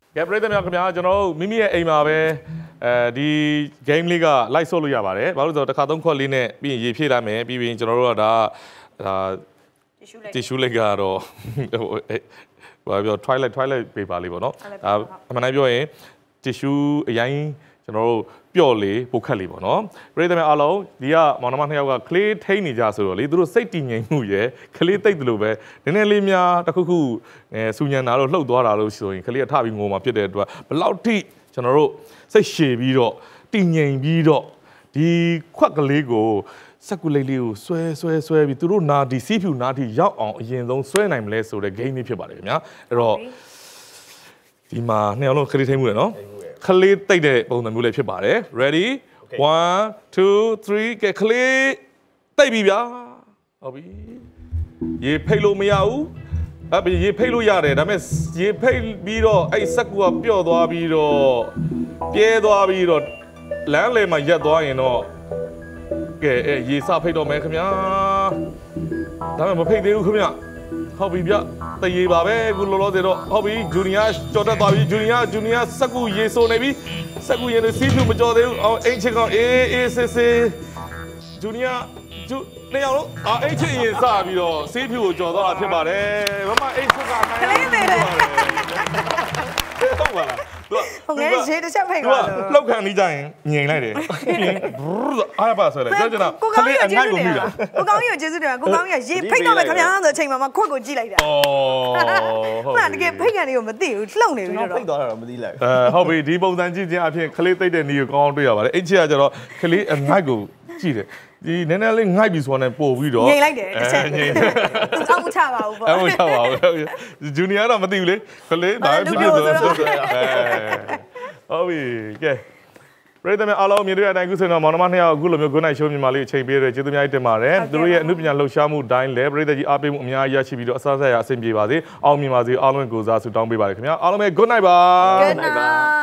ကဲပရိသတ်များခင်ဗျာကျွန်တော်တို့မိမိရဲ့အိမ်မှာပဲဒီ game လေးက like ဆော့လို့ရပါတယ်ဘာလို့လဲဆိုတော့တစ်ခါသုံးခွက်လေးနဲ့ပြီးရင်ရေဖြည့်လိုက်မယ်ပြီးရင်ကျွန်တော်တို့ကဒါtissue လေးကတော့ဘာပြော twilight paper လေးပေါ့နော်အမှန်တမ်းပြောရင် tissue အရင်ကျွန်တော်တို့ပျော့လေးပုတ်ခတ်လေးပေါ့နော်ပရိသတ်များအားလုံးဒီကမောင်နှမနှစ်ယောက်ကကလေးထိန်းနေကြဆိုတော့လေသူတို့စိတ်တည်ငြိမ်မှုရယ်ကလေးတိတ်တယ်လို့ပဲနည်းနည်းလေးများတစ်ခုစူညံတာလို့လှုပ်သွားတာလို့ဆိုရင်ကလေးကထပြီးငိုမှာဖြစ်တဲ့အတွက်ဘလောက်ထိကျွန်တော်တို့စိတ်ရှည်ပြီးတော့တည်ငြိမ်ပြီးတော့ဒီခွက်ကလေးကိုစက်ကူလေးလေးကိုဆွဲပြီးသူတို့နာဒီစီးဖြူနာဒီရောက်အောင်အရင်ဆုံးဆွဲနိုင်မလဲဆိုတဲ့ game လေးဖြစ်ပါတယ်ခင်ဗျာအဲ့တော့ဒီမှာနှစ်ယောက်လုံးကလေးထိန်းမှုရယ်နော်ခလေးတိတ်တဲ့ပုံစံမျိုးလေးဖြစ်ပါတယ် ready 1 2 3ကဲခလေးတိတ်ပြီဗျာဟုတ်ပြီရေဖိတ်လို့မရဘူးရေဖိတ်လို့ရတယ်ဒါပေမဲ့ရေဖိတ်ပြီးတော့အဲ့စက်ကူကပျော့သွားပြီးတော့ပြဲသွားပြီးတော့လမ်းလေမှာရက်သွားရင်တော့ကဲရေစဖိတ်တော့မယ်ခင်ဗျာဒါပေမဲ့မဖိတ်သေးဘူးခင်ဗျာဟုတ်ပြီဗျတရေပါပဲအခုလောလောဆယ်တော့ဟုတ်ပြီဂျူနီယာကြော်တက်သွားပြီဂျူနီယာစက်ကူရေဆိုနေပြီစက်ကူရေစီးဖြူမကြော်သေးဘူးအောင်အိမ်ချစ်ကောင်အေးစစ်ဂျူနီယာနှစ်ယောက်လုံးအိမ်ချစ်ရင်စပြီးတော့စီးဖြူကိုကြော်သွားတာဖြစ်ပါတယ်မမအိမ်ချစ်ကနိုင်တယ်ဟုတ်ပါလားဟုတ်ကဲ့ရေတစ်ချက်ဖိတ်ပါလို့လောက်ခံနေကြရင်ငြိမ်လိုက်တယ်အားပါဆိုလေကြောက်ကြတာခလေးအနိုင်ကိုမိတာကိုကောင်းကြီးကိုကျေးဇူးတင်ပါကိုကောင်းကြီးကရေဖိတ်တော့မယ်ခင်ဗျာဆိုအချိန်မှာခွက်ကိုကြည့်လိုက်တာဟုတ်လားတကယ်ဖိတ်ကန်လေးကိုမသိဘူးလှုပ်နေပြီတော့ဖိတ်သွားတာတော့မသိလိုက်ဟုတ်ပြီဒီပုံစံကြည့်ခြင်းအဖြစ်ခလေးသိတဲ့နေကိုကောင်းတွေ့ရပါတယ်အဲ့ချစ်ကကျတော့ခလေးအနိုင်ကိုကြည့်တယ်ဒီနည်းနည်းလေးငိုက်ပြီးဆိုတော့ပို့ပြီးတော့ငိမ့်လိုက်တယ်တစ်ချက်သူအောက်မချပါဘူးပေါ့အောက်မချပါဘူးဂျူနီယာတော့မသိဘူးလေခလေးဒါဖြစ်ဖြစ်ဆိုဟုတ်ပြီကဲပရိသတ်များအားလုံးမြင်တွေ့တဲ့အတိုင်းခုဆိုတော့မောင်နှမနှစ်ယောက်အခုလိုမျိုး good night show မြန်မာလေးကိုချိန်ပေးရကျေးဇူးများတင်ပါတယ်သူတို့ရဲ့အမှုပညာလှူရှားမှုတိုင်းလည်းပရိသတ်ကြီးအားပေးမှုအများကြီးရရှိပြီးတော့အဆအဆရအဆင်ပြေပါစေအောင်မြင်ပါစေအားလုံးကိုစားဆုတောင်းပေးပါတယ်ခင်ဗျာအားလုံးပဲ good night ပါ good night